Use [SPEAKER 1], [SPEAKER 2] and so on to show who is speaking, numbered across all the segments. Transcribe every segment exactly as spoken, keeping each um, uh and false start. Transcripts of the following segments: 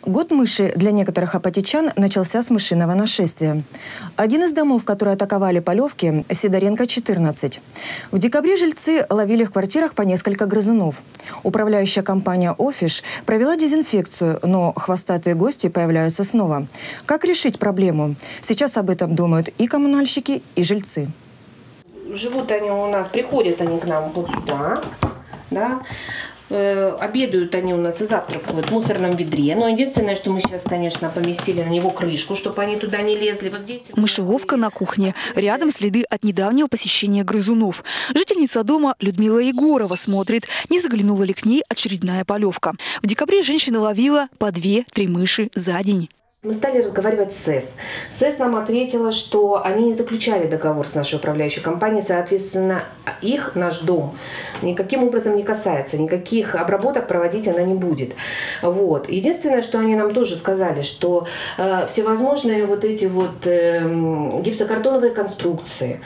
[SPEAKER 1] Год мыши для некоторых апатичан начался с мышиного нашествия. Один из домов, которые атаковали Полевки, Сидоренко, четырнадцать. В декабре жильцы ловили в квартирах по несколько грызунов. Управляющая компания «Офиш» провела дезинфекцию, но хвостатые гости появляются снова. Как решить проблему? Сейчас об этом думают и коммунальщики, и жильцы.
[SPEAKER 2] Живут они у нас, приходят они к нам вот сюда, да. Э, обедают они у нас и завтракают в мусорном ведре. Но единственное, что мы сейчас, конечно, поместили на него крышку, чтобы они туда не лезли. Вот здесь...
[SPEAKER 3] Мышеловка на кухне. Рядом следы от недавнего посещения грызунов. Жительница дома Людмила Егорова смотрит, не заглянула ли к ней очередная полевка. В декабре женщина ловила по две-три мыши за день.
[SPEAKER 2] Мы стали разговаривать с СЭС. СЭС нам ответила, что они не заключали договор с нашей управляющей компанией, соответственно, их, наш дом, никаким образом не касается, никаких обработок проводить она не будет. Вот. Единственное, что они нам тоже сказали, что э, всевозможные вот эти вот э, гипсокартоновые конструкции,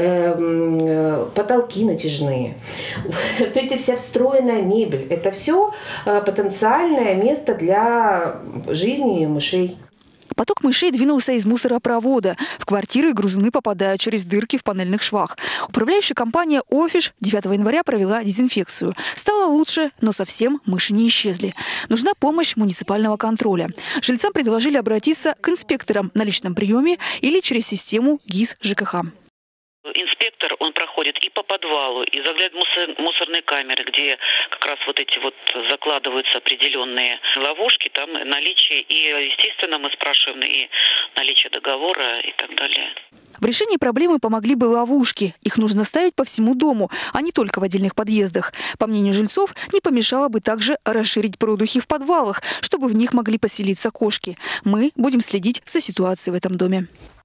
[SPEAKER 2] э, потолки натяжные, вот эти вся встроенная мебель, это все э, потенциальное место для жизни мышей.
[SPEAKER 3] Поток мышей двинулся из мусоропровода. В квартиры грызуны попадают через дырки в панельных швах. Управляющая компания «Офиш» девятого января провела дезинфекцию. Стало лучше, но совсем мыши не исчезли. Нужна помощь муниципального контроля. Жильцам предложили обратиться к инспекторам на личном приеме или через систему ГИС ЖКХ.
[SPEAKER 4] Инспектор, он проходит и по подвалу, и заглядывает в мусорные камеры, где как раз вот эти вот закладываются определенные ловушки, там наличие, и, естественно, мы спрашиваем и наличие договора и так далее.
[SPEAKER 3] В решении проблемы помогли бы ловушки. Их нужно ставить по всему дому, а не только в отдельных подъездах. По мнению жильцов, не помешало бы также расширить продухи в подвалах, чтобы в них могли поселиться кошки. Мы будем следить за ситуацией в этом доме.